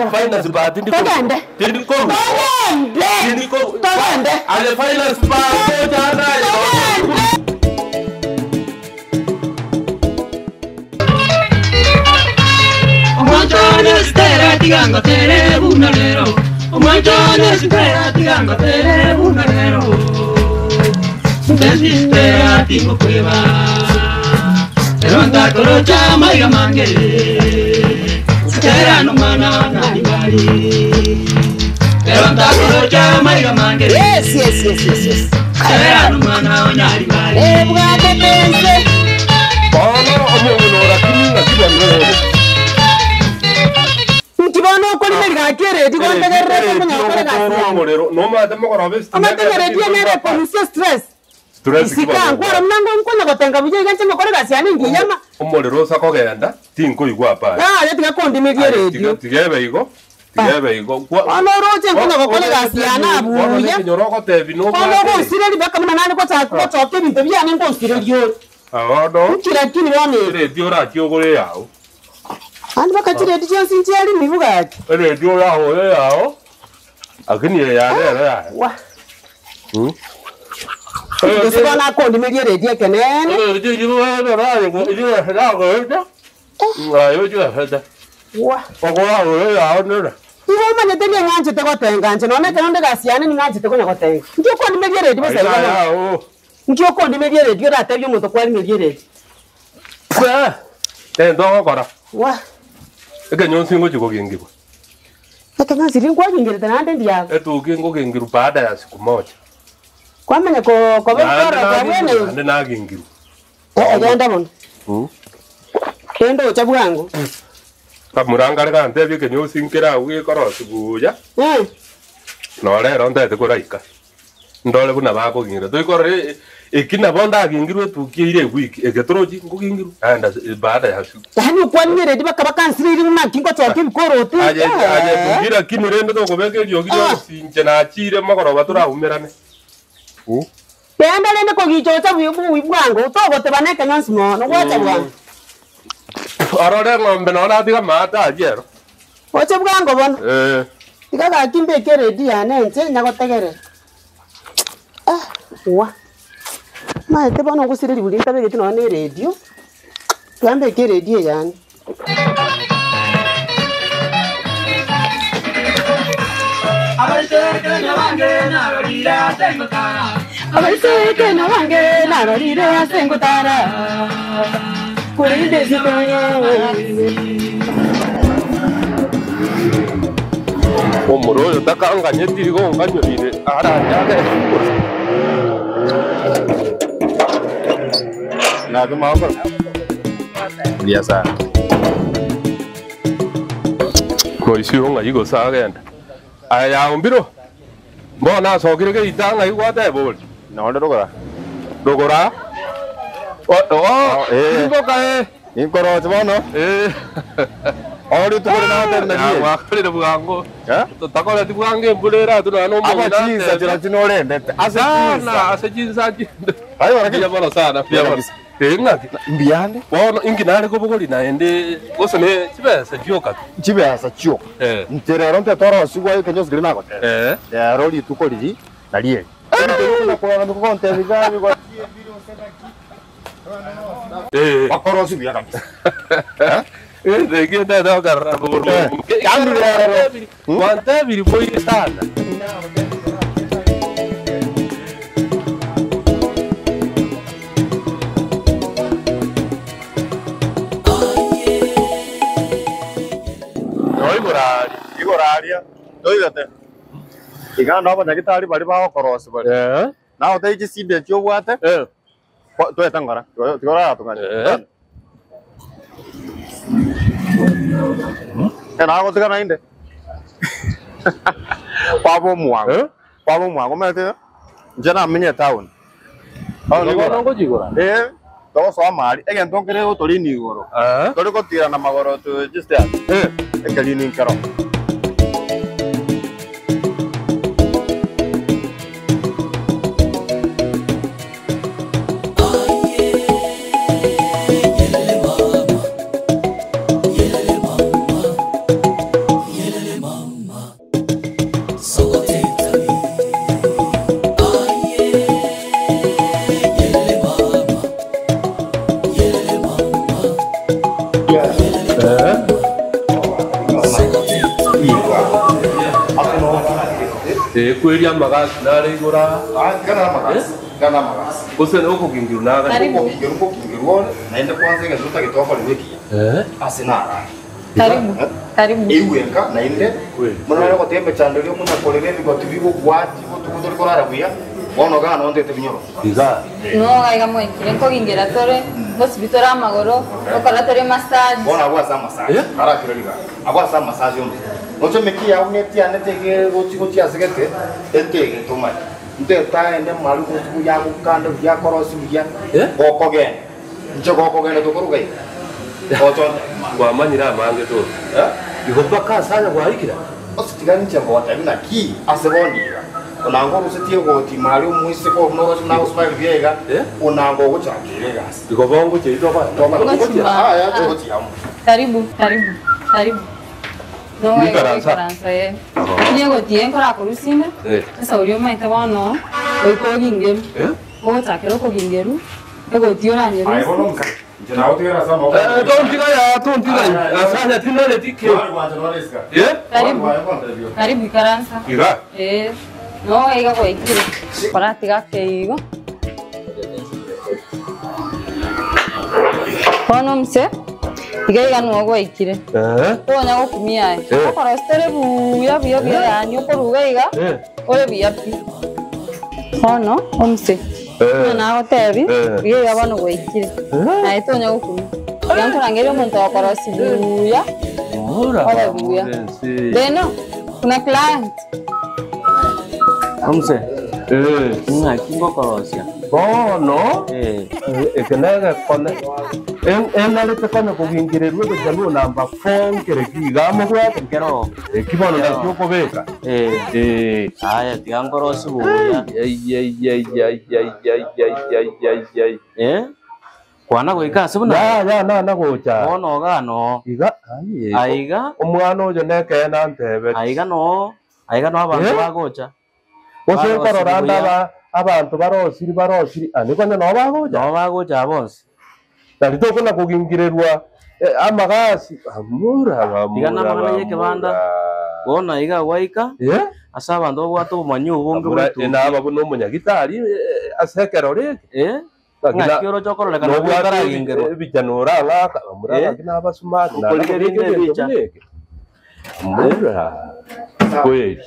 finance party ndiko. Togende. Ndiko. Togende. Ndiko. Togende. Ale finance party jana. Omwachone stera tiganga tere bunalero. Omwachone stera tiganga tere bunalero. Ndesi stera tingo kweba. Eronda korocha maiga mange. Stera no mana nani bari. Eronda korocha maiga mange. Yes. Stera no mana onyari bari. Bwate pense. Ono omunora kininga kibandero. Mkibono okoli mega kere digonde gerre ko nyakore gasi. No mate mokora besti. Amate gere diene police stress. Stress Sika ngora mnango mkonya gotenga buje ganche mokore gasi ani ngiyama. Omorero sakogenda tinko igwa pa. Yetika kondi megere dio. Tigebe igo. Ono roje mkonya gokole gasi ana abuya. Nyoro tebi no. Ono go sireli baka mna nani ko ta ko toke bintu byane ngo sireli yo. Awodo. Kira kini bone. Radio ra kyogore yawo. Andi bakatire dio sincheli mivuga. Radio yawo yawo. Akini ya. Wa. Sibona kondi megere dio kenene. Wa. Iwo manye tene nganje te gotenga nje none kanonde gasiane ni nganje te konya gotenga. Ndio kondi megere dio basa ibona. Ndio kondi megere dio rata byo muto kwali megere. Ndo kora. Wa. Eke nyonsi ngo chiko kingiwa. Eke nyonsi ringwa kingire tena ndia. Etu kingo kingiru baada ya siku moja. Kwamenya ko bekora kwa wene. Ande na kingiru. Agenda bono. Kendo cha bwangu. Kamuranga ka ntebi ke nyonsi nkira uge koro sibuya. No lero ndete kuraika. Ndole buna bako kingira. Toi kore ikina bonda kingiru tukire wiki egetroji ngo kingiru. Anda baada ya siku. Hani kwanyere dibaka bakansiri na kingo cha kibikoro te. Aje tugira kinirende to kobeke yogi yo sinche na chire makoro batura umerane. Penda lende ko gichocha bwangu to gote baneka nyonsi mo no wacha bwangu. Arore ngombe no na diga mata ajero. Wacha bwangu bono. Ikaga kimbe kere dia nente nyagotegere. Wa. Ma te bono ngusiriri buli ntabe geti no ne radio. Tuambe kere radio yani. Abaiseke na wange na rodira sengotara. Abaiseke na wange na rodira sengotara. Kurinde zitoya. Omuro yo takanga nyetiri go nganyorire ara yake. Na kama hapo. Biasa. Moisi honga yigo sagenda. Aya umbiro. Mbona sogirege itanga igwate bol. No ndogora. Dogora? Iboka Inkoro tmono. Ori tukore na tena ni. Wakore bugango. Tutakora tibugange bulera tuna no mo. Abachiza tira tinorende. Asejinza. Ayo wanakia bora sana pia bora. Tenga mbiane. Bono inginare ko bugoli na ende gosone chibesa chioka. Chibesa chio. Ntere ronte toro sigwa yo kenyo sgrina ko. Ya roli tukori na lie. Kuna kwa ndo ko nte bigabi kwa video sasa. Wakoro sibia kabisa. Kita dah kerja buru. Kami dah. Wante biri boy sana. Igorari. Doigate. Iganda hapa nyakitari bali ba korosi bali. Na otaiji sinde chyo bwate. Tuwe tangora. Tigora tungaje. Na ako tika na inde. Pabo muango. Pabo muango mete. Jana minye town. Oh ni gono ngo jigora. To so amari. Ege ntonkere o tori ni goro. Tori ko tira na magoro to just ya. Ekali ni karo. kweli amagasi nare igura Kana magasi. Kana magasi. usene ukugingiru naga Ukingirwo naende kwanza igazuta gitoko liwiki. Asinara. Karibu. Iwenka naende. Mwana ko tembe chandolio kuna kolele bigoti bigo kwati kutukutori korara buya. Wono gana onde te binyoro. iga No gaiga mo ikire ko gingira tore hospital amagoro okala tore massage Bona agwa sa massage. Ara kireliga. Agwa sa massage yondo. Noche mekia uneti anete ke gochi asegete. Ente to mai. Nte ta ende malu ko ya ko kanda ya korosi ya. Goko gen. Nje goko gen to korugai. Oton. kwa manyira mange to igomba kasanya kwa ikira Ositigani chembo tabina ki asebonira. Unango rusetie ko timali umwise ko no na usmile viega. Unango gochakire gas. igobongo cheito kwa Toma gochi. Ya gochi amu. karibu no Ni gaiga Faransa. Faransa niego tien kora kurusina sasa ulio maita wano ko gingeru ko takero ko gingeru ego tiora nyeru Ai bono mka. Jena otira sa mo. tontiga asanya tinale tike karibu Faransa iga no gaiga ko ikire para tiga keigo kono mse igaiga no go ikire Tonya gukumia okora stere buya yani okoruga iga ole buya pi ono omse na hotebi igaiga bano gwikire na itonya gukumi yanto rangere umuntu okora sibuya ole buya deno kuna client Omse. Nga kingo korosia. bono ekenega kone enale te kone kugingirerwe bejalu namba 4 kirekiga mogwa Kero. kibono ndakyo kobeka Aya tiangorosi buya. Kwana goika sebuna. ya na gocha Ono gano. iga Aiga. omwana oyo nekena ntebe Aiga no abantu bagocha. ose kororanda abantu barosiri anikonye no bagocha No bagocha bonse. Dari tokona kugingirerwa amagasi amura Igana magana yeke banda. Bona iga waika. Asa abantu bwato bumanyu bunge bwetu. Ena babuno munyagitari asekero reke Nga kioro chokoro leka no bwara gingero. bijanora ngaka amura kina basumari na Kuligirinde bicha. Amura kweli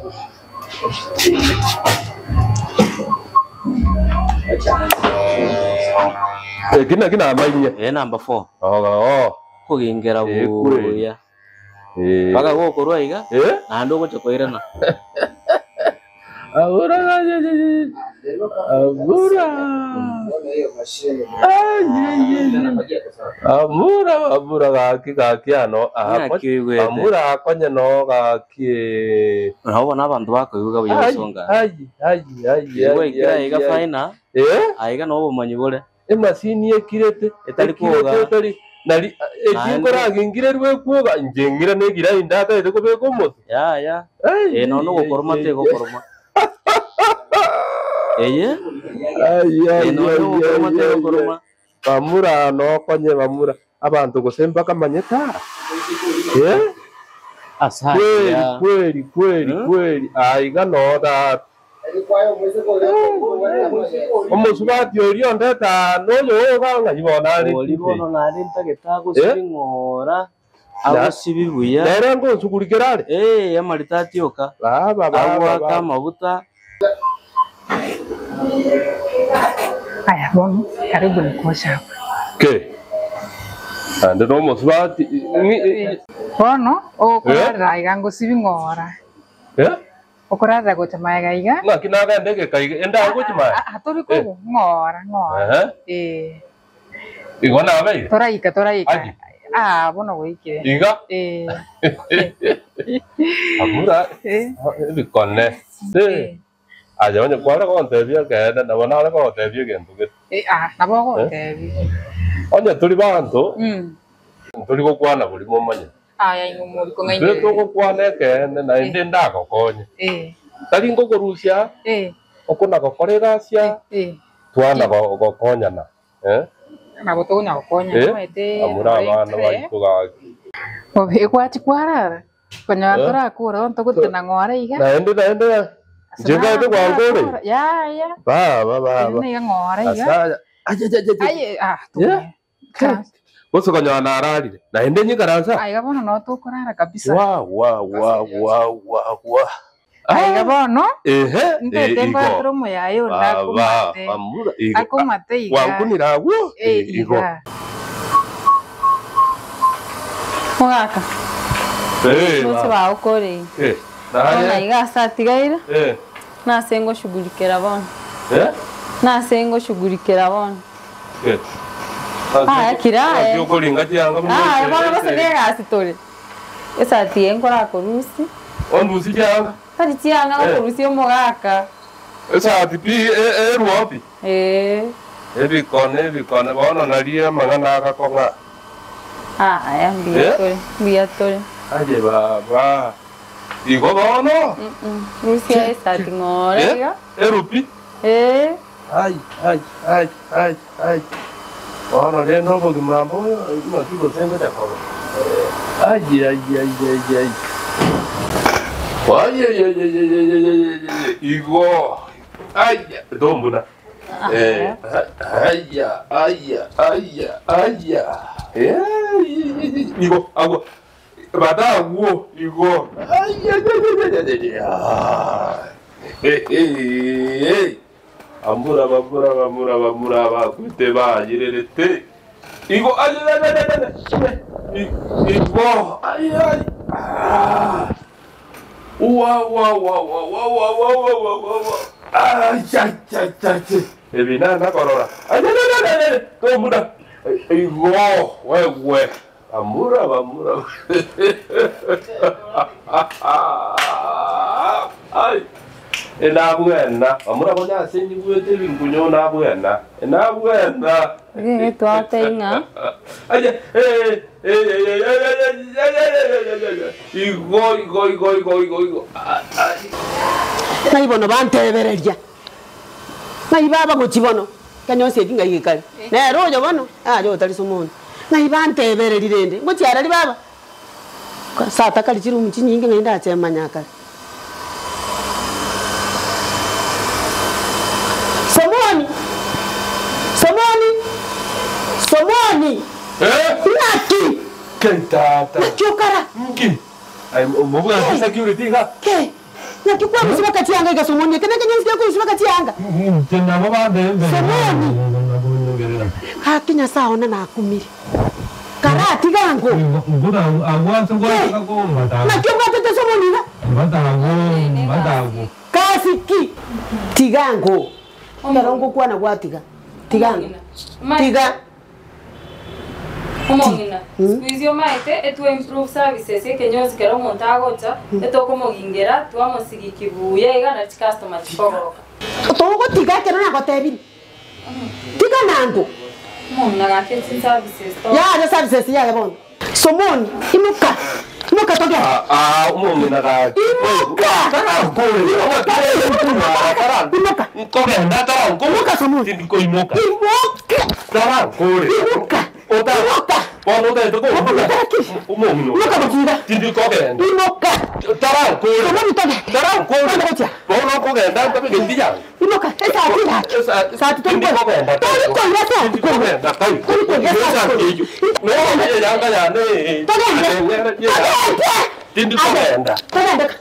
kina mainye Number 4. Kugingera buya. Baka gokorwa iga. Na ndo gocha koirana. Amura gaki ano amura akonye no gaki Urabona abantu bakoyuga buyosonga. Iga iga faina. Aiga no bumanyi bole. Emasini ekirete Etali koga. Nari ekikora gingirerwe kuoga njengira negira indata eteko beko moto. Ya. No gokoroma te gokoroma. Bamura no konye bamura abantu gosemba kamanyeta Asaya. kweli aiga no da omusubati orio ndeta noyo banga yibona ari Olibono nari ntagetago singora. Agosibibuya. Nere ngo nsukurikirare Yamaritati oka. Baba Kama buta. Aya bono karibu nikosha ke ande no musubati bono okorara igango sibingora okorara gocha maiga iga ngakinaga ndege kaiga enda gochima hatori ko ngora igona abai toraika bono goike iga amura bikone aja onye kwara ko ntebia kenda na wana ko ntebia gentu ke nabo go tebi onye tuli bantu tuli ko kwana buli momanya aya ingumuri ko ngai Beto ko kwana kenda na inde ndako konye tali ngo korusha okuna ko korega sia twana ko konyana nabo to nya konya mete amura bana baituga obe kwati kwarara konya tora kura onto gutena ngora iga na inde Jenga tu kwa ngore. Ya. Ba. Ini yang ngore ya. Asa. Aja. Boso kanya na ararire. Na ende nyi karansa. Aiga bono no tukurara kabisa. Wa. Aiga bono. Ehe. Ndetengo atrumo yayo ndakumate. Amura. Akumate iga. Wangunira wo. Igo. Mogaka. Bosi ba ukore. Na iga satigaira. Na sengo shughulikira bono. Na sengo shughulikira bono. Kira. Yo kolinga tianga. Bono bose nega asitore. Esa tiengo la korusi. Ondusi tianga. Kari tianga la korusi omogaka. Esa tipi ruopi. Ebikone bono naria mangana akakonga. Biatore. Aje baba. Igo bono? Rusia esa tingore ya. Erupi? Ay. Bono le no porque mambo no tipo tengo de acuerdo. Ay. Igo. Ay, dombuna. Igo, agua. Badago, Igo. Amura, kute ba, yirete. Igo, Igo, ay. Ay. Ebina na korora. Ay. Dombuna. Igo, we. Amura. Ay. Enabuena. Amura bonya senyi buete binkunyo na buena. Enabuena. Nge twatenga. Aja. Igo. Ngai bono bantebereria. Ngai baba gochibono. Kanyo sedi ngai gikari. Na rojo bono. Jo tali somono. Ngai bantebereria rende. Ngochiara ri baba. Sata kali chiru muchinyinge ngai ndachema nyaka. Somoni. Naki. Kentata. Nakiokara. Mki. Ai mobu ya security ga. Ke. Naki kwa msiba kati yanga ga somoni. Kana kanya msiba kwa msiba kati yanga. Tena baba de. Somoni. Hakinya saona na kumiri. Karati gango. Ngura agwanza ngora ko mata. Nakioka tete somoni ga. Madago. Kasiki. Tigango. Karongo kwa na gwatiga. Tigango. Tiga. Omongina. Squeeze maite etu improve services kenyozi kero montagocha etoko mogingera twamosigi kibuye iga na customer chipogoroka. Togo tiga kero na gotebi. Tiga nango. Mona ga kitchen services to. Ya the services ya bon. Somoni imuka. Imuka toge. Omongina ga. Imuka. Imuka. Kogenda tarango. Imuka somoni. Tindiko imuka. Imuka. Tarango. Imuka. Ota. Bono de to. Omongino. Imuka bakira. Tindiko kogenda. Imuka. Tarango. Somoni toge. Tarango. Bono kogenda to ngendiya. Imuka. Esa atira. Sati to. Tindiko kogenda. Tindiko yasa. Tindiko kogenda. Tindiko yasa. No, yanga ya ne. Tindiko kogenda. Togenda.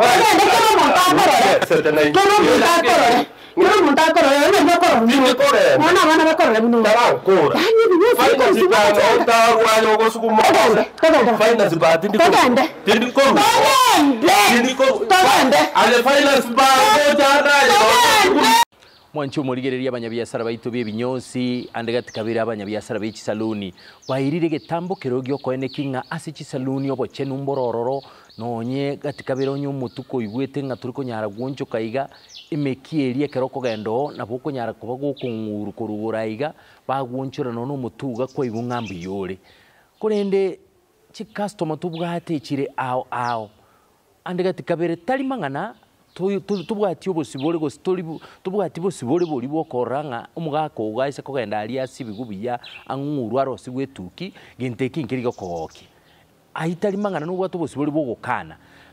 Mwancho murigereria abanyabiasara baitu b'ebinyosi ande gatikabira abanyabiasara b'echisaluni bairire getambo kerogyo koene kinga ase chisaluni oboche numborororo nonye gatikabira onyo mutuko igwete nga turi konyara gwoncho kaiga emekieria keroko gendo nabo konyara kuba gukunguru kurugura iga bagwonchora nono mutuga kwa ibungambi yore kurende chi customer tubwate chire ao ande gatikabire tali mangana tubwati obosibore go story tubwati bosibore bori bokoranga omugako ugaise kogenda ali asibigubiya anguru arosi gwetuki ginteki nkirigo koki aitali mangana nubwo tubosibore bogokana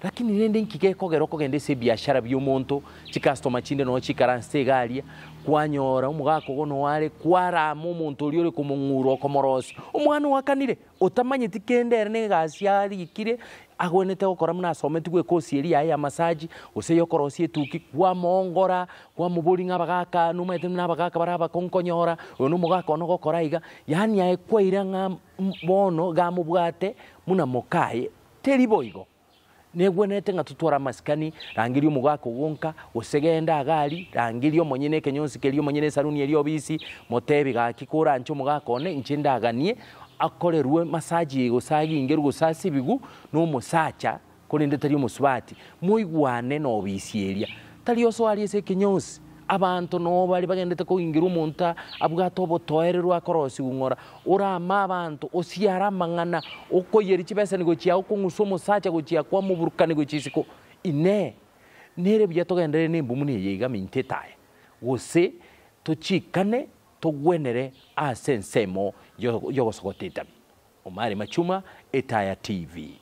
lakini rende nkige kogero kogende se biashara by'omonto chikastoma chinde no chikaranse galia kwanyora umugako gono wale kwara mu muntu uri kumunguro komorosi umwana wakanire utamanye tikendere ne gasiari ikire agwenete gukora muna someti gwe kosi eri ya masaji useyo korosi etuki kwa mongora kwa muburi ngabagaka numete nabagaka baraba konkonyora ono mugaka ono gukora iga yani aekwaira nga bono gamubwate muna mokaye teri boigo negwenete nga tutwara maskani rangiri umugako gonka usegenda agali rangiri omonyene kenyonsi keri omonyene saruni eri obisi motebi gakikura ncho mugako ne nchinda aganie akorerwe masaji gusagi ingeru gusasi bigu no musacha kurinde tari umusubati muigwane no bisieria tari oso ari ese kenyonsi abantu no bari bagendete ko ingeru umuntu abwato botoererwa korosi ngora urama abantu osiara mangana uko yeri kibese ngo kiya uko ngusomo sacha go kiya kwa muburukane go kisiko ine nere bya togendere nimbu muni yiga mintetaye wose tuchikane tugwenere asensemo yo gosogoteta Omari Machuma, Etaya TV.